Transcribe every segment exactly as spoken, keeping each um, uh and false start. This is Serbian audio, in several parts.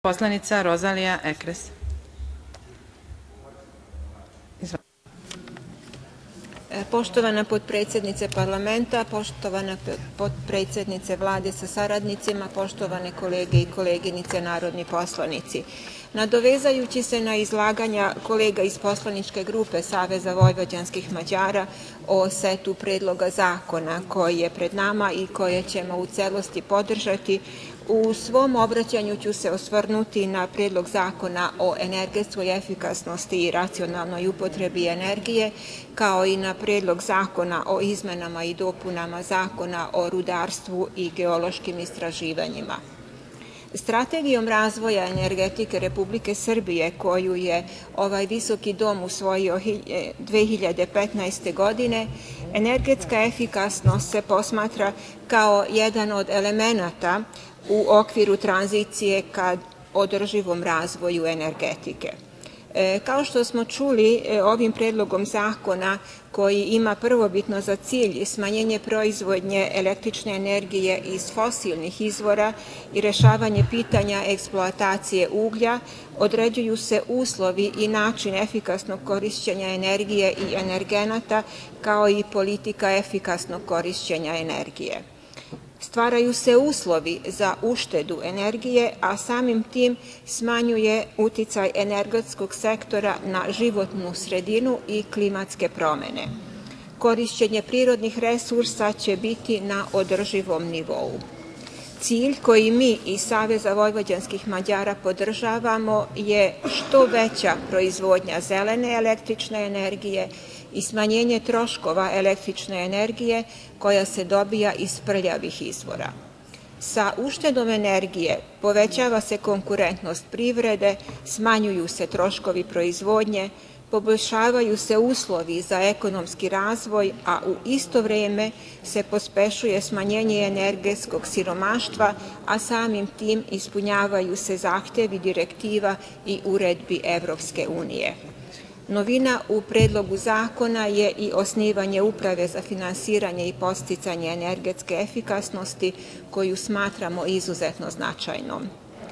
Poslanica Rozalija Ekres. Poštovana potpredsednice parlamenta, poštovana potpredsednice Vlade sa saradnicima, poštovane kolege i koleginice narodni poslanici. Nadovezajući se na izlaganja kolega iz poslaničke grupe Saveza vojvođanskih Mađara o setu predloga zakona koji je pred nama i koje ćemo u celosti podržati, u svom obraćanju ću se osvrnuti na Predlog zakona o energetskoj efikasnosti i racionalnoj upotrebi energije, kao i na Predlog zakona o izmenama i dopunama Zakona o rudarstvu i geološkim istraživanjima. Strategijom razvoja energetike Republike Srbije, koju je ovaj visoki dom usvojio dve hiljade petnaeste. godine, energetska efikasnost se posmatra kao jedan od elemenata u okviru tranzicije ka održivom razvoju energetike. Kao što smo čuli, ovim predlogom zakona koji ima prvobitno za cilj smanjenje proizvodnje električne energije iz fosilnih izvora i rešavanje pitanja eksploatacije uglja, određuju se uslovi i način efikasnog korišćenja energije i energenata, kao i politika efikasnog korišćenja energije. Stvaraju se uslovi za uštedu energije, a samim tim smanjuje uticaj energetskog sektora na životnu sredinu i klimatske promene. Korišćenje prirodnih resursa će biti na održivom nivou. Cilj koji mi iz Saveza vojvođanskih Mađara podržavamo je što veća proizvodnja zelene električne energije i smanjenje troškova električne energije koja se dobija iz prljavih izvora. Sa uštedom energije povećava se konkurentnost privrede, smanjuju se troškovi proizvodnje, poboljšavaju se uslovi za ekonomski razvoj, a u isto vreme se pospešuje smanjenje energetskog siromaštva, a samim tim ispunjavaju se zahtevi direktiva i uredbi Evropske unije. Novina u predlogu zakona je i osnivanje Uprave za finansiranje i podsticanje energetske efikasnosti, koju smatramo izuzetno značajnom.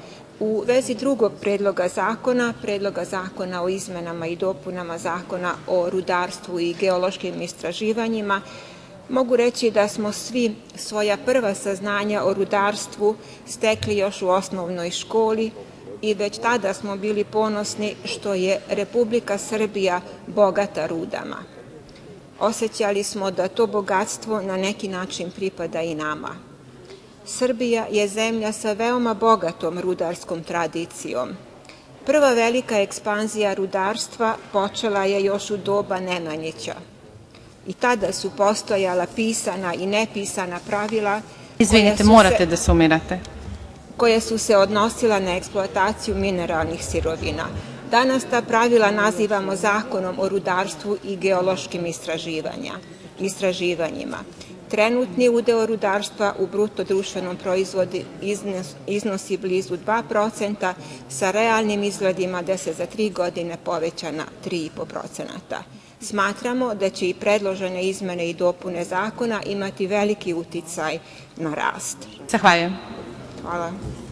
U vezi drugog predloga zakona, Predloga zakona o izmenama i dopunama Zakona o rudarstvu i geološkim istraživanjima, mogu reći da smo svi svoja prva saznanja o rudarstvu stekli još u osnovnoj školi i već tada smo bili ponosni što je Republika Srbija bogata rudama. Osećali smo da to bogatstvo na neki način pripada i nama. Srbija je zemlja sa veoma bogatom rudarskom tradicijom. Prva velika ekspanzija rudarstva počela je još u doba Nemanjića. I tada su postojala pisana i nepisana pravila. Izvinite, morate da sumirate. Koje su se odnosila na eksploataciju mineralnih sirovina. Danas ta pravila nazivamo Zakonom o rudarstvu i geološkim istraživanjima. Trenutni udeo rudarstva u bruto društvenom proizvodu iznosi blizu dva procenta, sa realnim izgledima da se za tri godine poveća na tri i po procenta. Smatramo da će i predložene izmene i dopune zakona imati veliki uticaj na rast. Zahvaljujem. Hvala.